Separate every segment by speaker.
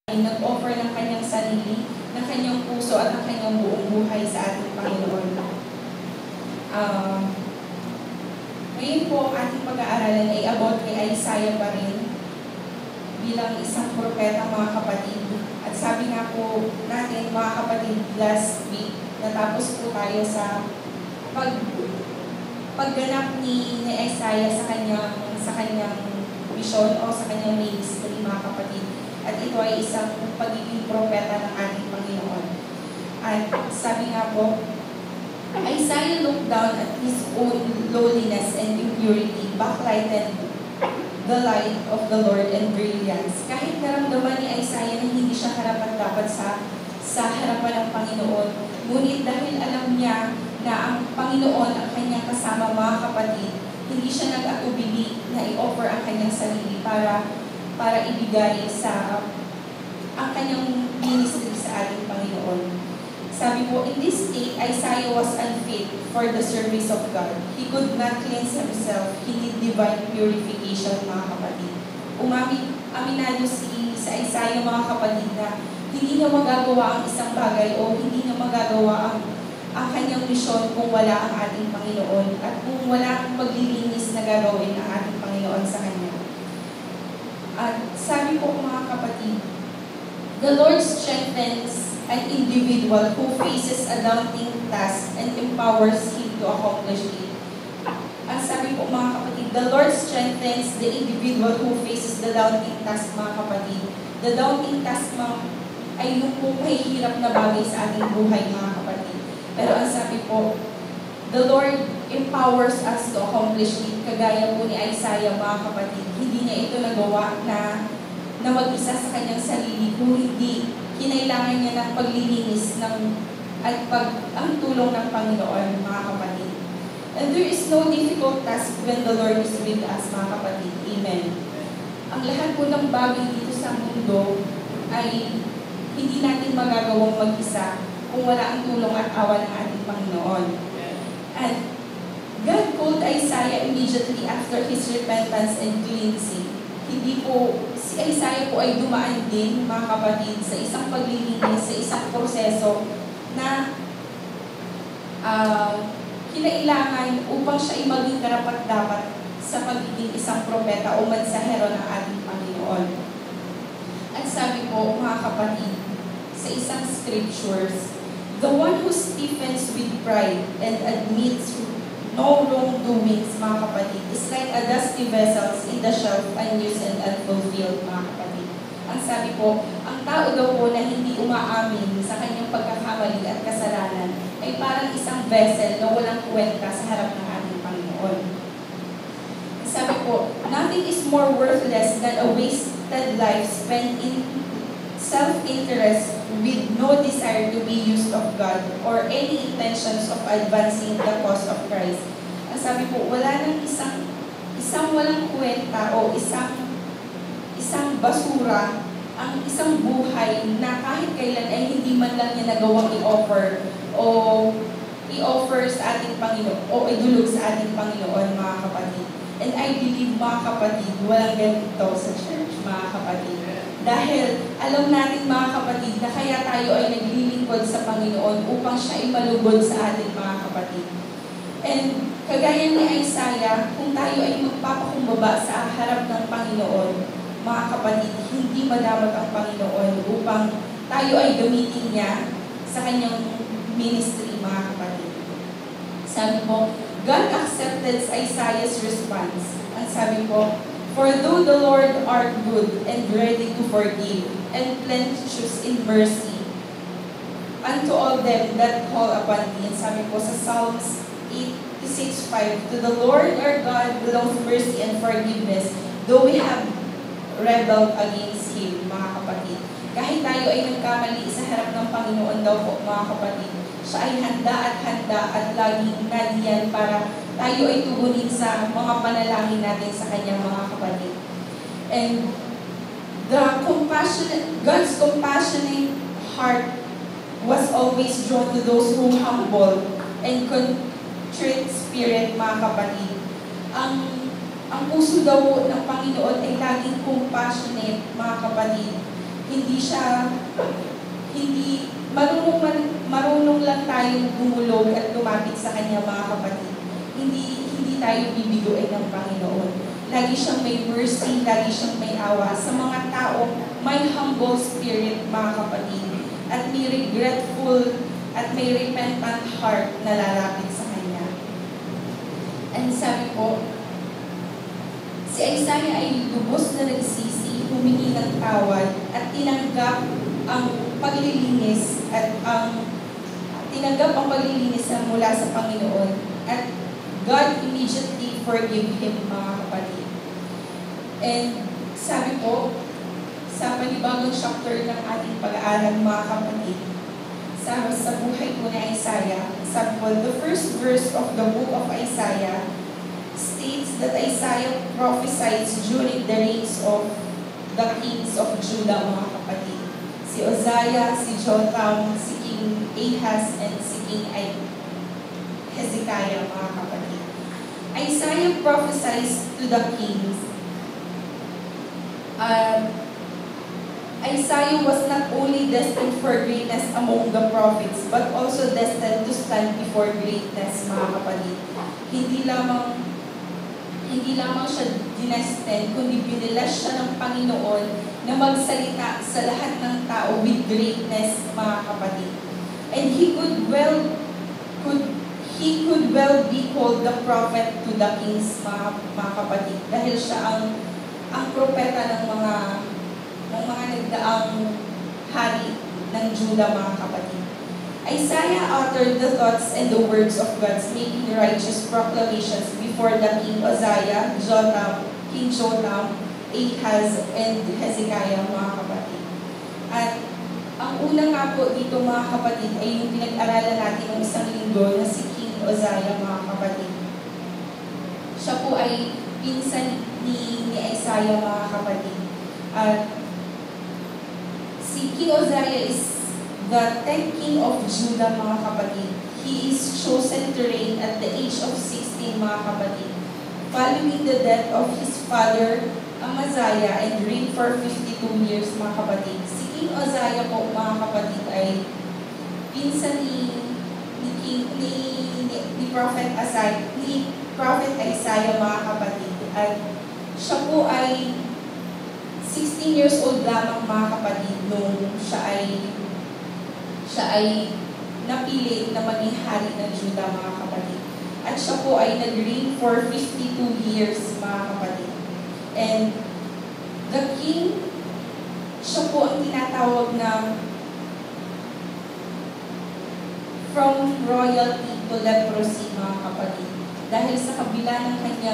Speaker 1: ay nag-offer ng kanyang sarili, ng kanyang puso at ng kanyang buong buhay sa ating Panginoon. Ngayon po, ang ating pag-aaralan ay about kay Isaiah pa rin bilang isang propeta, mga kapatid. At sabi nga po natin, mga kapatid, last week, natapos po tayo sa pagganap ni Isaiah sa kanyang mission o sa kanyang ministry, mga kapatid. At ito ay isang pagiging propeta ng ating Panginoon. At sabi nga po, Isaiah looked down at his own lowliness and impurity, backlighted the light of the Lord and brilliance. Kahit naramdaman ni Isaiah na hindi siya karapat-dapat sa harapan ng Panginoon, ngunit dahil alam niya na ang Panginoon ang kanyang kasama, mga kapatid, hindi siya nag-atubili na i-offer ang kanyang sarili para ibigay ang kanyang ministry sa ating Panginoon. Sabi po, in this state, Isaiah was unfit for the service of God. He could not cleanse himself. He need divine purification, mga kapatid. Aminado sa Isaiah, mga kapatid, na hindi niya magagawa ang isang bagay o hindi niya magagawa ang kanyang misyon kung wala ang ating Panginoon at kung wala ang paglilinis na gagawin ng ating Panginoon sa kanya. At sabi po, mga kapatid, the Lord strengthens an individual who faces a daunting task and empowers him to accomplish it. Ang sabi po, mga kapatid, the Lord strengthens the individual who faces the daunting task, mga kapatid. The daunting task, ay yung po mahihirap na bagay sa ating buhay, mga kapatid. Pero ang sabi po, the Lord empowers us to accomplish it. Kagaya po ni Isaiah, mga kapatid, hindi niya ito nagawa na mag-isa sa kanyang sarili, kung hindi kinailangan niya ng paglilinis ang tulong ng Panginoon, mga kapatid. And there is no difficult task when the Lord is with us, mga kapatid. Amen. Ang lahat po ng bagay dito sa mundo ay hindi natin magagawang mag-isa kung wala ang tulong at awa ng ating Panginoon. And God called Isaiah immediately after his repentance and cleansing. Si Isaiah po ay dumaan din, mga kapatid, sa isang paglilinis, sa isang proseso na kinailangan upang siya ay maging karapat-dapat sa pagiging isang propeta o mensahero ng ating Panginoon. At sabi po, mga kapatid, sa isang scriptures, the one who stiffens with pride and admits no wrongdoings, mga kapatid, is like a dusty vessels in the shelf, unused and unfulfilled, mga kapatid. Ang sabi po, ang tao daw po na hindi umaamin sa kanyang pagkakamali at kasalanan ay parang isang vessel na walang kwenta sa harap ng ating Panginoon. Sabi po, nothing is more worthless than a wasted life spent in self-interest with no desire to be used of God or any intentions of advancing the cause of Christ. Ang sabi po, wala nang isang walang kwenta o isang basura ang isang buhay na kahit kailan ay hindi man lang niya nagawang i-offer sa ating Panginoon o idulog sa ating Panginoon, mga kapatid. And I believe, mga kapatid, walang ganito sa church, mga kapatid. Dahil alam natin, mga kapatid, na kaya tayo ay naglilingkod sa Panginoon upang siya ay malugod sa ating mga kapatid. And kagaya ni Isaiah, kung tayo ay magpapakumbaba sa harap ng Panginoon, mga kapatid, hindi madamot ang Panginoon upang tayo ay gamitin niya sa kanyang ministry, mga kapatid. Sabi po, God accepted Isaiah's response. Ang sabi po, for though the Lord art good and ready to forgive, and plenteous in mercy, unto all them that call upon thee. And sabi po sa Psalms 86:5, to the Lord our God belongs mercy and forgiveness, though we have rebelled against Him, mga kapatid. Kahit tayo ay nagkamali sa harap ng Panginoon daw po, mga kapatid, siya ay handa at laging nadiyan para tayo ay tugunin sa mga panalangin natin sa kanyang, mga kapatid. And God's compassionate heart was always drawn to those who humble and contrite spirit, mga kapatid. Ang puso daw ng Panginoon ay laging compassionate, mga kapatid. hindi siya, hindi, marunong lang tayong dumulog at lumapit sa Kanya, mga kapatid. Hindi tayo bibiguin ng Panginoon. Lagi siyang may mercy, lagi siyang may awa. Sa mga tao, may humble spirit, mga kapatid. At may regretful at may repentant heart na lalapit sa Kanya. And sabi po, si Isaiah ay lubos na nagsisi, humingi ng tawad, at tinanggap ang paglilinis mula sa Panginoon. At God immediately forgave him, mga kapatid. And sabi po, sa panibagong chapter ng ating pag-aaral, mga kapatid, sa buhay po ni Isaiah, sabi po, the first verse of the book of Isaiah states that Isaiah prophesied during the reigns of the kings of Judah, mga kapatid. Si Uzziah, si Jotham, si King Ahaz, and si King Hezekiah, mga kapatid. Isaiah prophesies to the kings. Isaiah was not only destined for greatness among the prophets, but also destined to stand before greatness, mga kapatid. Hindi lamang siya dinestined, kundi binilas siya ng Panginoon na magsalita sa lahat ng tao with greatness, mga kapatid. And he could well be called the prophet to the kings, mga kapatid, dahil siya ang propeta ng mga nagdaang hari ng Judah, mga kapatid. Isaiah uttered the thoughts and the words of God, making righteous proclamations before the King Uzziah, King Jotham, Ahaz, and Hezekiah, mga kapatid. At ang una nga po dito, mga kapatid, ay yung pinag-aralan natin ng isang linggo na si King Uzziah, mga kapatid. Siya po ay pinsan ni Isaiah, mga kapatid. At si King Uzziah is the 10th king of Judah, mga kapatid. He is chosen to reign at the age of 16, mga kapatid, following the death of his father, Amaziah, and reigned for 52 years, mga kapatid. Si King Uzziah po, mga kapatid, ay pinsan ni Prophet Isaiah, mga kapatid. At siya po ay 16 years old lamang, mga kapatid, nung siya ay napili na maging hari ng Judah, mga kapatid. At siya po ay nag-reign for 52 years, mga kapatid. And the king, siya po ang tinatawag na from royalty to leprosy, mga kapatid. Dahil sa kabila ng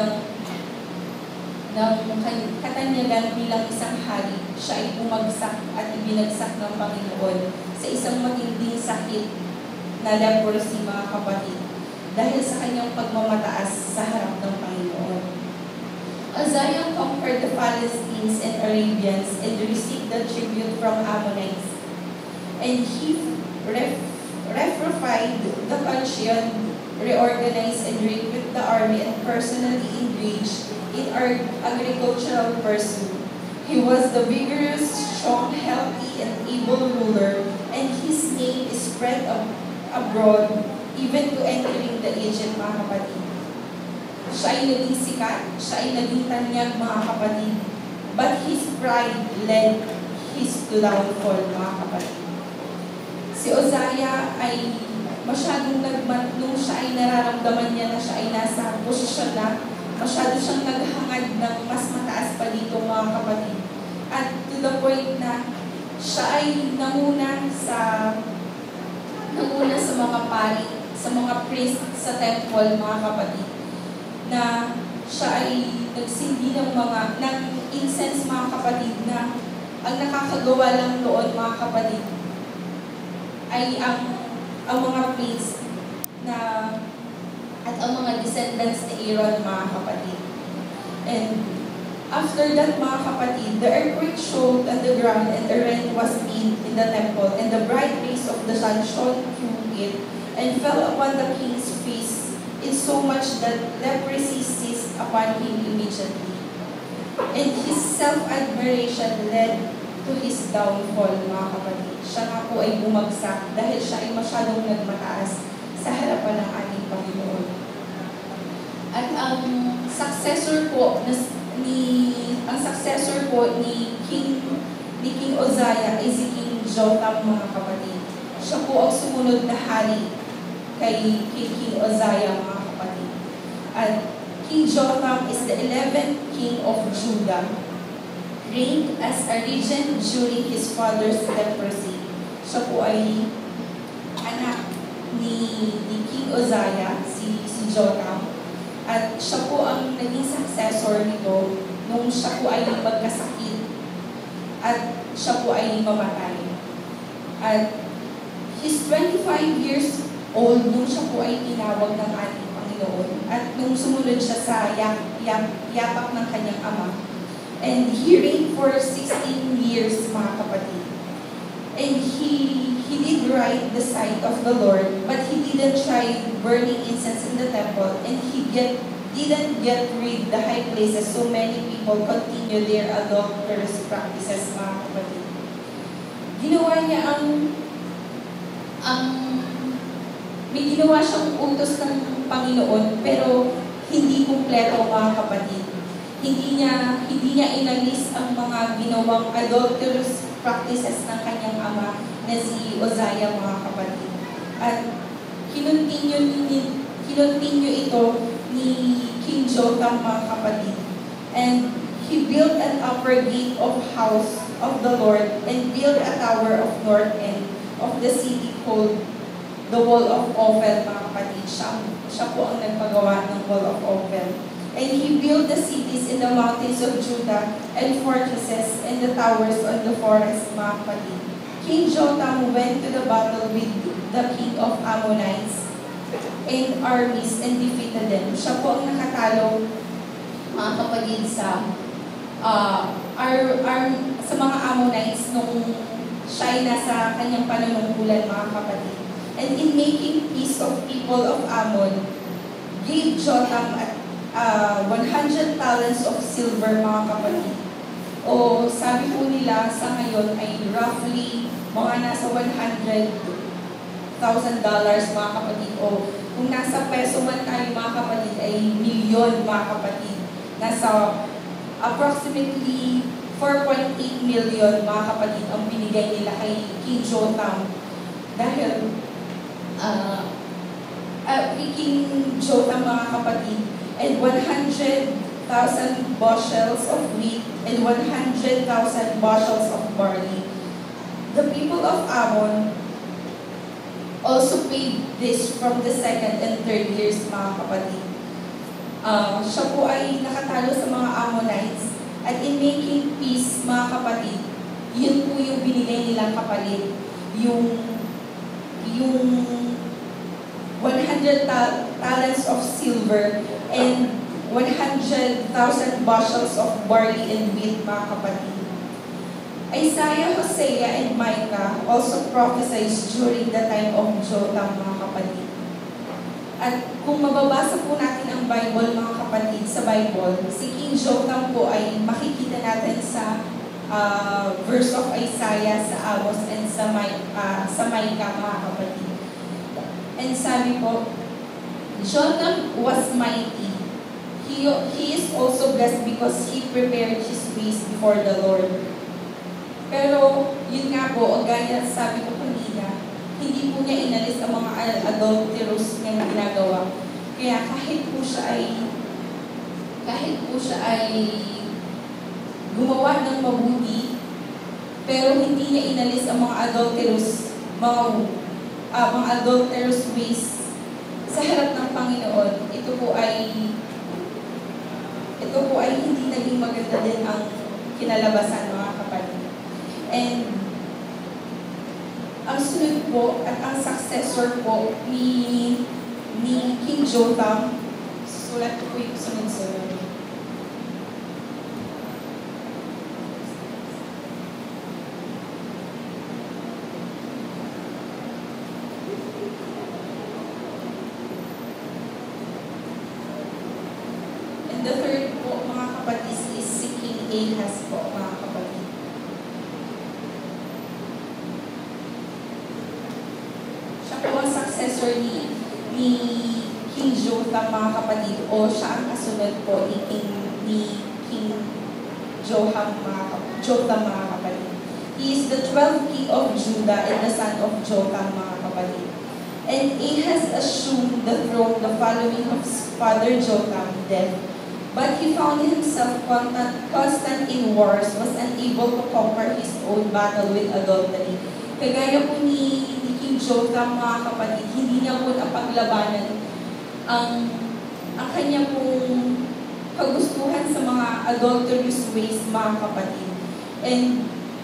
Speaker 1: katanyagan bilang isang hari, siya ay bumagsak at ibinagsak ng Panginoon sa isang matinding sakit na leprosy, mga kapatid, dahil sa kanyang pagmamataas sa harap ng Panginoon. Uzziah conquered the Philistines and Arabians and received the tribute from Ammonites. And he refortified the country, reorganized and recruited the army, and personally engaged in our agricultural pursuit. He was the vigorous, strong, healthy, and able ruler, and his name is spread abroad, even to entering the Egypt, mga kapatid. Siya ay naging sikat, siya ay naging tanyag, mga kapatid, but his pride led his to downfall, mga kapatid. Si Uzziah ay masyadong nung siya ay nararamdaman niya na siya ay nasa posisyon na, masyado siyang naghangad ng mas mataas pa dito, mga kapatid. At to the point na siya ay nanguna sa mga pari, sa mga priest sa temple, mga kapatid, na siya ay nagsindi ng incense, mga kapatid, na ang nakakagawa lang doon, mga kapatid, ay ang mga priest at ang mga descendants ni Aaron, mga kapatid. And after that, mga kapatid, the earthquake shook on the ground, and a rent was made in the temple, and the bright rays of the sun shone through it, and fell upon the king's face, in so much that leprosy seized upon him immediately. And his self-admiration led to his downfall, mga kapatid. Siya nga po ay bumagsak dahil siya ay masyadong nagmataas sa harapan ng ating Panginoon. At ang successor po ni King Uzziah ay si King Jotham, mga kapatid. Siya po ang sumunod na hari kay King Uzziah, mga kapatid. At King Jotham is the 11th king of Judah, reigned as a regent during his father's leprosy. Siya po ay anak ni King Uzziah, si Jotham. At siya po ang naging successor nito nung siya po ay magkasakit at siya po ay mamatay. At he's 25 years old nung siya po ay tinawag ng ating Panginoon. At nung sumunod siya sa yapak ng kanyang ama. And he reigned for 16 years, mga kapatid. And he did right the sight of the Lord, but he didn't try burning incense in the temple, and he didn't get rid the high places, so many people continue their adulterous practices, mga kapatid. Ginawa niya may ginawa siyang utos ng Panginoon, pero hindi kumpleto, mga kapatid. Hindi niya inalis ang mga ginawang adulterous practices ng kanyang ama na si Uzziah, mga kapatid. At kinontinue ito ni King Jotham, mga kapatid. And he built an upper gate of house of the Lord and built a tower of north end of the city called the Wall of Ophel, mga kapatid. Siya po ang nagpagawa ng Wall of Ophel. And he built the cities in the mountains of Judah and fortresses and the towers on the forest, mga kapatid. King Jotham went to the battle with the king of Ammonites and armies and defeated them. Siya po ang nakatalo, mga kapatid, sa mga Ammonites nung siya ay nasa kanyang panunungkulan, mga kapatid. And in making peace of people of Ammon, gave Jotham 100 talents of silver, mga kapatid. O sabi po nila sa ngayon ay roughly mga nasa $100,000, mga kapatid. O kung nasa peso man tayo, mga kapatid, ay milyon, mga kapatid. Nasa approximately 4.8 million, mga kapatid, ang binigay nila kay King Jotham. Dahil King Jotham, mga kapatid, and 100,000 bushels of wheat and 100,000 bushels of barley. The people of Ammon also paid this from the second and third years, mga kapatid. Siya po ay nakatalo sa mga Ammonites, at in making peace, mga kapatid, yun po yung binigay nilang kapalit. Yung 100 talents of silver and 100,000 bushels of barley and wheat, mga kapatid. Isaiah, Hosea, and Micah also prophesied during the time of Jotham, mga kapatid. At kung mababasa po natin ang Bible, mga kapatid, sa Bible, si King Jotham po ay makikita natin sa verse of Isaiah, sa Amos, and sa Micah, mga kapatid. And sabi po, Jotham was mighty. He is also blessed because he prepared his ways before the Lord. Pero, yun nga po, gaya sabi ko kanina, hindi po niya inalis ang mga adulterous niyang ginagawa. Kaya kahit po siya ay gumawa ng mabuti, pero hindi niya inalis ang mga adulterous ways sa harap ng Panginoon. Ito po ay hindi naging maganda din ang kinalabasan, mga kapatid. And ang sunod po at ang successor po ni King Jotham, sulat ko po yung sunod-sunod. The third po, mga kapatid, is si King Ahaz po, mga kapatid. successor ni King Jotham, mga kapatid, o siya ang kasunod po ni King Jotham, mga kapatid. He is the 12th king of Judah and the son of Jotham, mga kapatid. And Ahaz assumed the throne the following of his father Jotham's death. But he found himself constant in wars, was unable to conquer his own battle with adultery. Kagaya po ni King Jotham, mga kapatid, hindi niya po napaglabanan ang kanya pong kagustuhan sa mga adulterous ways, mga kapatid. And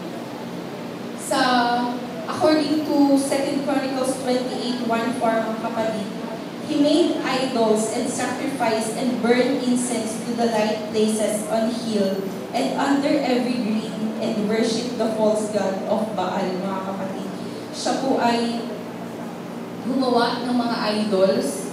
Speaker 1: according to 2 Chronicles 28:1, mga kapatid, he made idols and sacrificed and burned incense to the light places on hill and under every green and worshipped the false god of Baal, mga kapatid. Siya po ay gumawa ng mga idols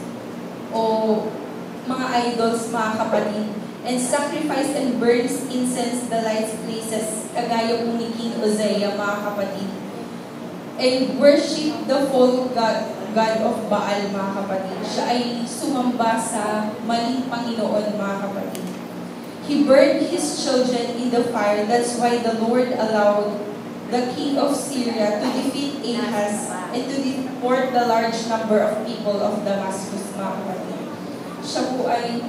Speaker 1: mga kapatid, and sacrificed and burns incense the light places, kagaya po ni King Uzziah, mga kapatid. And worship the false god of Baal, mga kapatid. Siya ay sumamba sa maling Panginoon, mga kapatid. He burned his children in the fire. That's why the Lord allowed the king of Syria to defeat Ahaz and to deport the large number of people of Damascus, mga kapatid. Siya po ay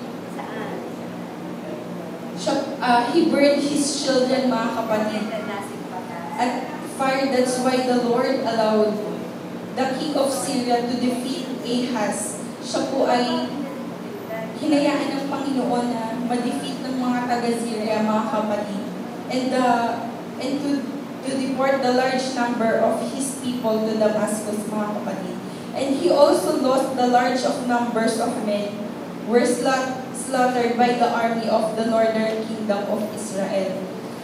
Speaker 1: he burned his children, mga kapatid, at fire. That's why the Lord allowed the king of Syria to defeat Ahaz. Siya po ay hinayaan ng Panginoon na ma-defeat ng mga taga-Syria, mga kapatid, and to deport the large number of his people to Damascus, mga kapatid. And he also lost the large of numbers of men were slaughtered by the army of the northern kingdom of Israel.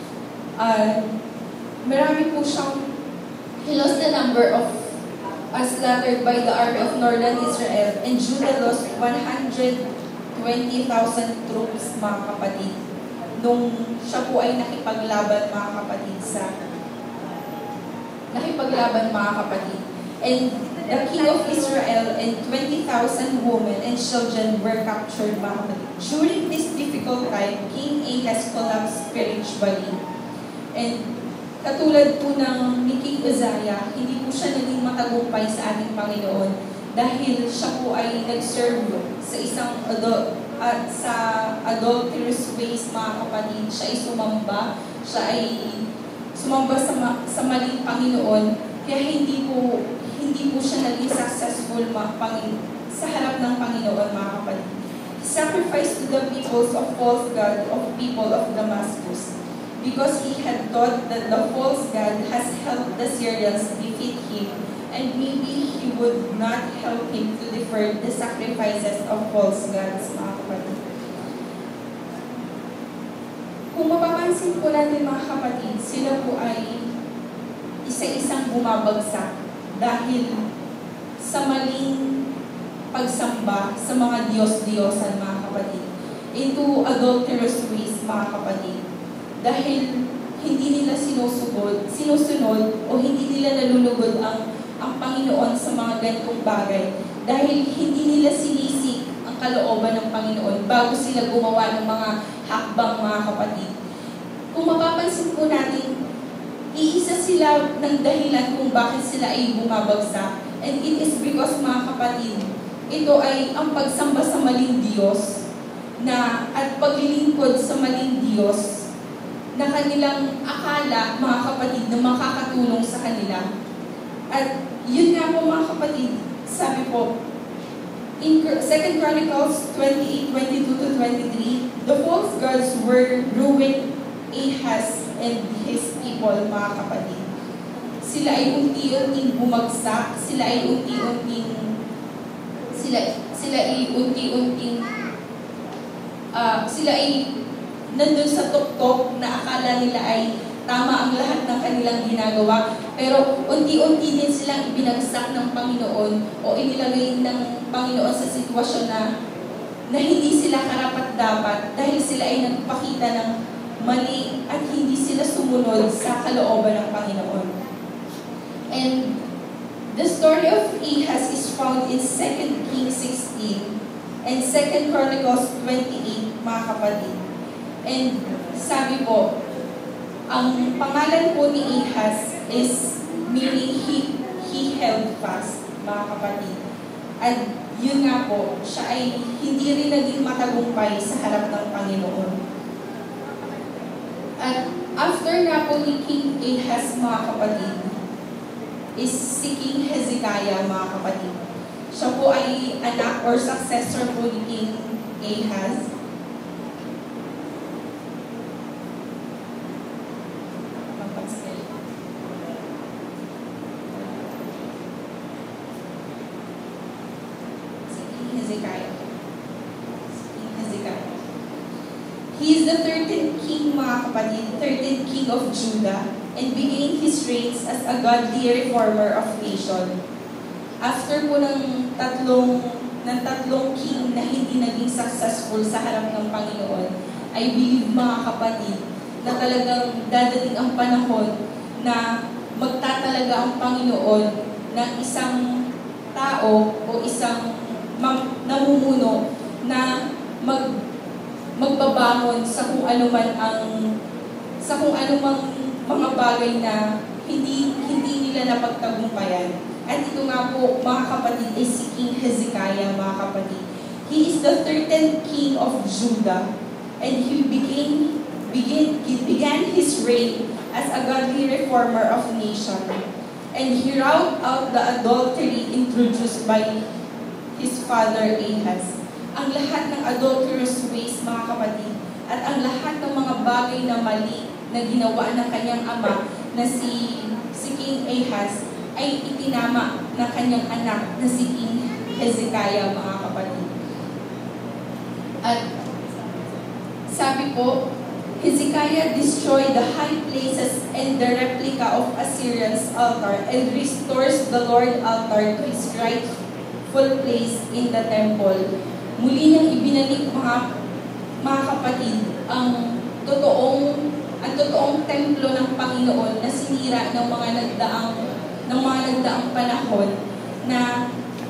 Speaker 1: Marami po siyang, he lost the number of slaughtered by the army of northern Israel, and Judah lost 120,000 troops, mga kapatid, nung siya po ay nakipaglaban, mga kapatid. And the king of Israel and 20,000 women and children were captured, mga kapatid. During this difficult time, King Ahaz collapsed spiritually. And katulad po ng ni King Uzziah, hindi po siya naging matagumpay sa ating Panginoon dahil siya po ay nag-serve sa isang sa adulterous ways, mga kapatid. Siya ay sumamba sa maling Panginoon, kaya hindi po siya naging successful sa harap ng Panginoon, mga kapatid. He sacrificed to the peoples of false god of people of Damascus, because he had thought that the false god has helped the Syrians defeat him, and maybe he would not help him to defer the sacrifices of false gods, mga kapatid. Kung mapapansin po natin, mga kapatid, sila po ay isa-isang bumabagsak dahil sa maling pagsamba sa mga Diyos-Diyosan, mga kapatid, into adulterous ways, mga kapatid. Dahil hindi nila sinusunod o hindi nila nalulugod ang Panginoon sa mga ganitong bagay. Dahil hindi nila sinisik ang kalooban ng Panginoon bago sila gumawa ng mga hakbang, mga kapatid. Kung mapapansin po natin, iisa sila ng dahilan kung bakit sila ay bumabagsak. And it is because, mga kapatid, ito ay ang pagsamba sa maling Diyos at paglilingkod sa maling Diyos na kanilang akala, mga kapatid, na makakatulong sa kanila. At yun nga po, mga kapatid, sabi po, in 2 Chronicles 28:22-23, the false gods were ruined Ahaz and his people, mga kapatid. Sila ay unti-unting bumagsak, sila ay nandun sa tuktok na akala nila ay tama ang lahat ng kanilang ginagawa, pero unti-unti din silang ibinagsak ng Panginoon o inilagay ng Panginoon sa sitwasyon na hindi sila karapat-dapat dahil sila ay nagpakita ng mali at hindi sila sumunod sa kalooban ng Panginoon. And The story of Ahaz is found in 2 Kings 16 and 2 Chronicles 28, mga kapatid. And sabi po, ang pangalan po ni Ahaz is meaning he held fast, mga kapatid. At yun nga po, siya ay hindi rin naging matagumpay sa harap ng Panginoon. At after nga po ni King Ahaz, mga kapatid, is si King Hezekiah, mga kapatid. Siya po ay anak or successor po ni King Ahaz. He is the 13th king, mga kapatid, 13th king of Judah, and began his reigns as a godly reformer of nation. After po ng tatlong king na hindi naging successful sa harap ng Panginoon, I believe, mga kapatid, na talagang dadating ang panahon na magtatalaga ang Panginoon ng isang tao o isang namumuno na magbabangon sa kung ano man mga bagay na hindi nila napagtagumpayan. At ito nga po, mga kapatid, is si King Hezekiah, mga kapatid. He is the 13th king of Judah, and he began his reign as a godly reformer of nation. And he rooted out the adultery introduced by his father Ahaz. Ang lahat ng adulterous ways, mga kapatid, at ang lahat ng mga bagay na mali na ginawa ng kanyang ama na si King Ahaz ay itinama ng kanyang anak na si King Hezekiah, mga kapatid. At sabi po, Hezekiah destroyed the high places and the replica of Assyrian's altar and restores the Lord altar to its rightful place in the temple. Muli niyang ibinalik, mga kapatid, ang totoong templo ng Panginoon na sinira ng mga nagdaang panahon na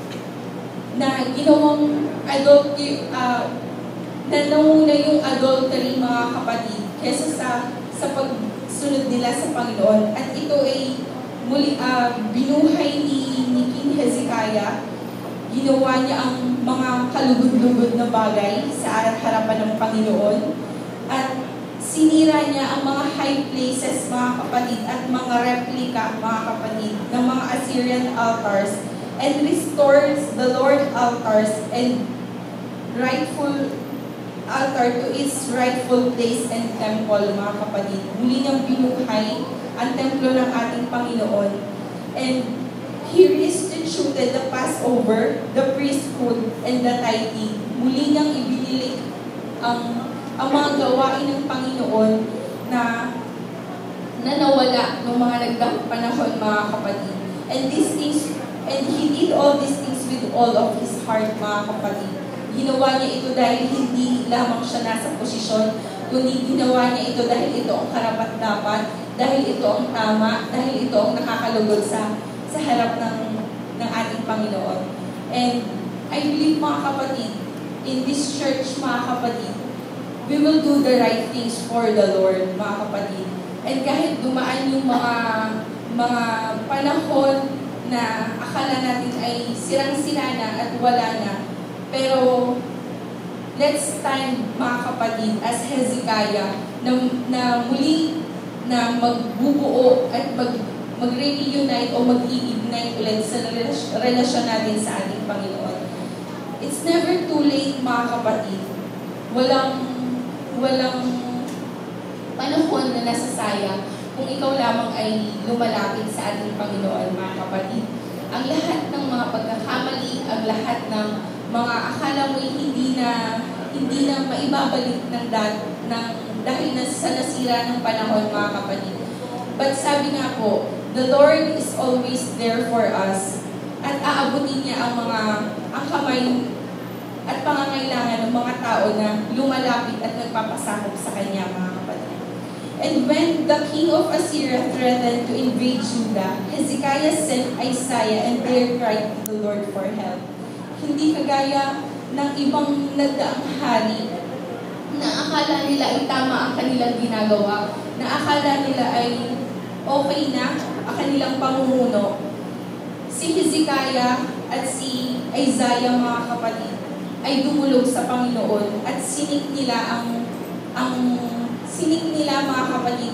Speaker 1: ginawang adultery, na nanguna yung adultery, mga kapatid, kesa sa pagsunod nila sa Panginoon. At ito ay muli binuhay ni King Hezekiah. Ginawa niya ang mga kalugod-lugod na bagay sa harapan ng Panginoon. At sinira niya ang mga high places, mga kapatid, at mga replica, mga kapatid, ng mga Assyrian altars, and restores the Lord altars and rightful altar to its rightful place and temple, mga kapatid. Muli niyang binuhay ang templo ng ating Panginoon. And he restituted the Passover, the priesthood, and the tithing. Muli niyang ibinilik ang mga gawain ng Panginoon na nawala ng mga nagdaang panahon, mga kapatid. And he did all these things with all of his heart, mga kapatid. Ginawa niya ito dahil hindi lamang siya nasa posisyon, kundi ginawa niya ito dahil ito ang karapat-dapat, dahil ito ang tama, dahil ito ang nakakalugod sa harap ng ating Panginoon. And I believe, mga kapatid, in this church, mga kapatid, we will do the right things for the Lord, mga kapatid. And kahit dumaan yung mga panahon na akala natin ay sirang-sira na at wala na, pero let's stand, mga kapatid, as Hezekiah, na muli na magbubuo at mag-reunite o mag-i-ignite ulit sa relasyon natin sa ating Panginoon. It's never too late, mga kapatid. Walang panahon na nasasayang kung ikaw lamang ay lumalapit sa ating Panginoon, mga kapatid. Ang lahat ng mga pagkakamali, ang lahat ng mga akala mo'y hindi na maibabalik dahil sa nasira ng panahon, mga kapatid. But sabi nga po, the Lord is always there for us, at aabutin niya ang kamay at pangangailangan ng mga tao na lumalapit at nagpapasakop sa Kanya, mga kapatid. And when the king of Assyria threatened to invade Judah, Hezekiah sent Isaiah and there cried to the Lord for help. Hindi kagaya ng ibang nagdaang hari na akala nila ay tama ang kanilang ginagawa, na akala nila ay okay na ang kanilang pamumuno. Si Hezekiah at si Isaiah, mga kapatid, ay dumulog sa Panginoon at sinik nila mga kapatid,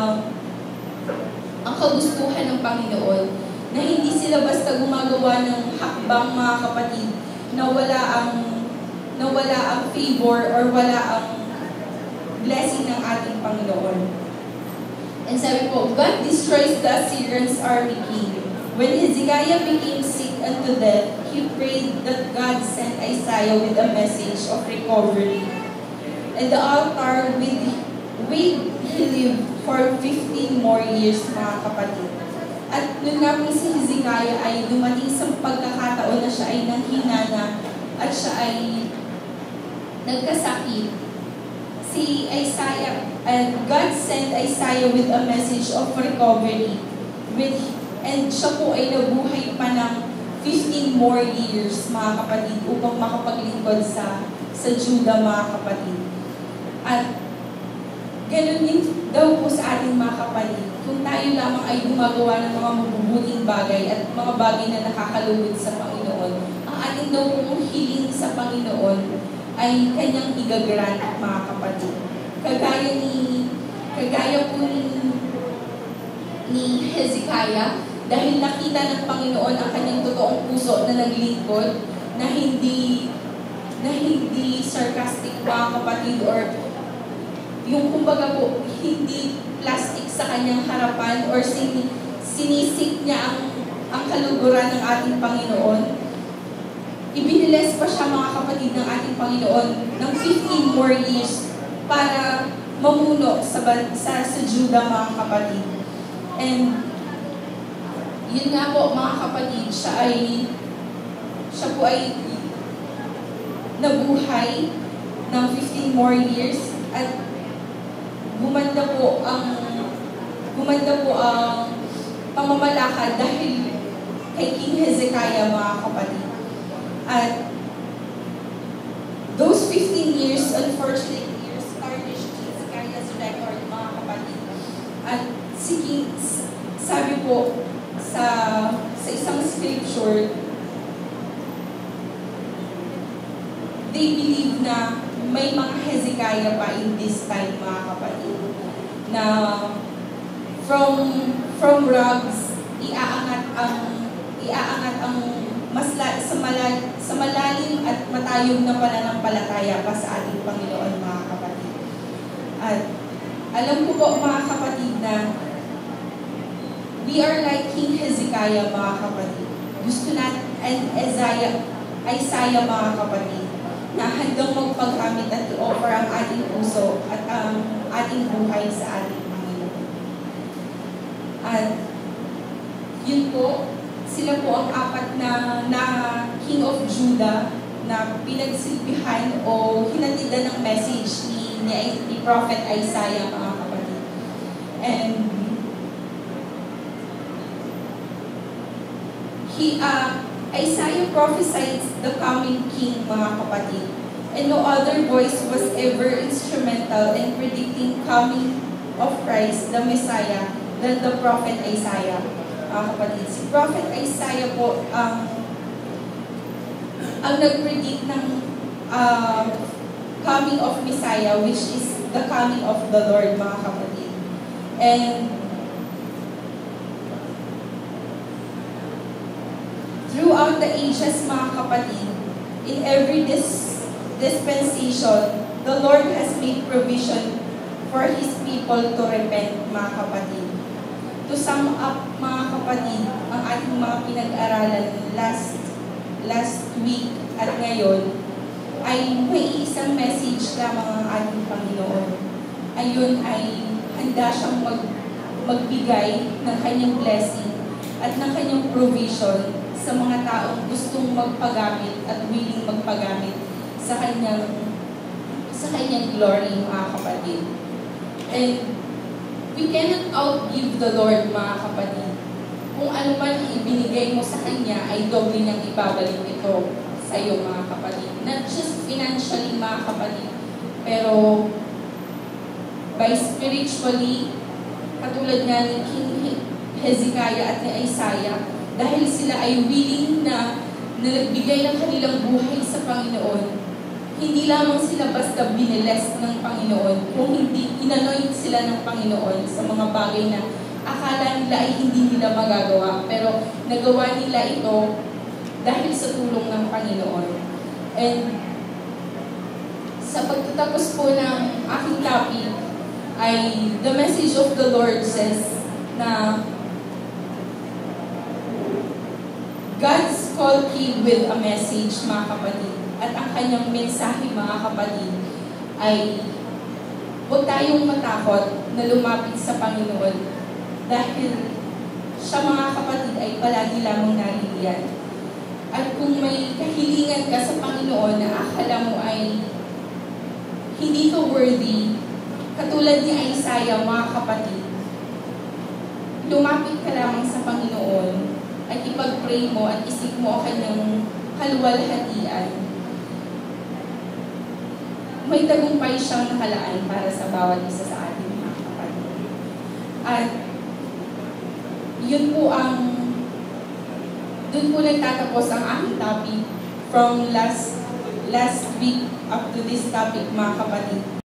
Speaker 1: ang kagustuhan ng Panginoon, na hindi sila basta gumagawa ng hakbang, mga kapatid, na wala ang favor or wala ang blessing ng ating Panginoon. And sabi po, God destroys the Assyrians' army king. When Hezekiah became sick unto death, he prayed that God sent Isaiah with a message of recovery. And the altar with he lived for 15 more years, mga kapatid. At nung nga po si Hezekiah ay dumating sa pagkakataon na siya ay nanghina na at siya ay nagkasakit, si Isaiah, and God sent Isaiah with a message of recovery. And siya po ay nabuhay pa ng 15 more years, mga kapatid, upang makapaglingkod sa Judah, mga kapatid. At ganun din daw po sa ating mga kapatid, kung tayo lamang ay gumagawa ng mga mabubuting bagay at mga bagay na nakakalugod sa Panginoon, ang ating daw pong hiling sa Panginoon ay kanyang igagrant, mga kapatid. Kagaya po ni Hezekiah, dahil nakita ng Panginoon ang kanyang totoong puso na naglingkod, na hindi sarcastic, mga kapatid, or yung kumbaga po, hindi plastic sa kanyang harapan or sinisik niya ang kaluguran ng ating Panginoon. Ibiniles pa siya, mga kapatid, ng ating Panginoon ng 15 more years para mamuno sa Judah, mga kapatid. And yun nga po, mga kapatid, siya po ay nabuhay ng 15 more years at gumanda po ang pamamalakad dahil kay King Hezekiah, mga kapatid. At those 15 years, unfortunate years, tarnished Hezekiah's record, mga kapatid. At sabi po sa isang scripture, they believe na may mga Hezekiah pa in this time, mga kapatid, na from rags, iaangat ang sa malalim at matayog na pananampalataya pa sa ating Panginoon, mga kapatid. At alam ko po, mga kapatid, na we are like King Hezekiah, mga kapatid. Gusto natin, and Isaiah, mga kapatid, na handang magpagkamit at i-offer ang ating puso at ang ating buhay sa ating Panginoon. At yun po, sila po ang apat na King of Judah na pinagsilbihan o hinatidan ng message ni Prophet Isaiah, mga kapatid. And Isaiah prophesied the coming king, mga kapatid. And no other voice was ever instrumental in predicting coming of Christ, the Messiah, than the prophet Isaiah, mga kapatid. Si Prophet Isaiah po ang nag-predict ng coming of Messiah, which is the coming of the Lord, mga kapatid. And throughout the ages, mga kapatid, in every dispensation, the Lord has made provision for His people to repent, mga kapatid. To sum up, mga kapatid, ang ating mga pinag-aralan last week at ngayon, ay may isang message lamang ang ating Panginoon. Ayun ay handa siyang magbigay ng kanyang blessing at ng kanyang provision sa mga taong gustong magpagamit at willing magpagamit sa kanyang glory, mga kapatid. And We cannot outgive the Lord, mga kapatid. Kung ano man ang ibinigay mo sa Kanya, ay doble niyang ibabalik ito sa iyo, mga kapatid. Not just financially, mga kapatid, pero by spiritually, katulad nga ni King Hezekiah at ni Isaiah, dahil sila ay willing na nagbigay ng kanilang buhay sa Panginoon. Hindi lamang sila basta binilest ng Panginoon, kung hindi inanoint sila ng Panginoon sa mga bagay na akala nila ay hindi nila magagawa, pero nagawa nila ito dahil sa tulong ng Panginoon. And sa pagtatapos po ng aking topic, ay the message of the Lord says na God's call came with a message, mga kapatid. At ang kanyang mensahe, mga kapatid, ay huwag tayong matakot na lumapit sa Panginoon dahil siya, mga kapatid, ay palagi lamang naririyan. At kung may kahilingan ka sa Panginoon na akala mo ay hindi ka worthy, katulad ni Isaiah, mga kapatid, lumapit ka lamang sa Panginoon at ipag-pray mo at isip mo ang kanyang kaluwalhatian. May tagumpay siyang nakalaan para sa bawat isa sa ating mga kapatid. At yun po doon po nagtatapos ang aking topic from last week up to this topic, mga kapatid.